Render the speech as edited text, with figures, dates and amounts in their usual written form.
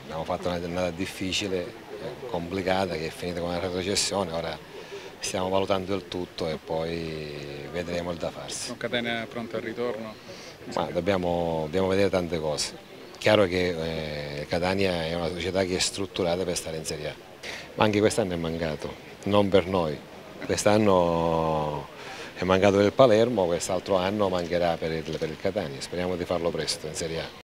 abbiamo fatto un'annata difficile, complicata, che è finita con una retrocessione, ora stiamo valutando il tutto e poi vedremo il da farsi. Catania è pronto al ritorno? Ma dobbiamo vedere tante cose. Chiaro che Catania è una società che è strutturata per stare in Serie A, ma anche quest'anno è mancato, non per noi. Quest'anno è mancato del Palermo, quest'altro anno mancherà per il Catania, speriamo di farlo presto in Serie A.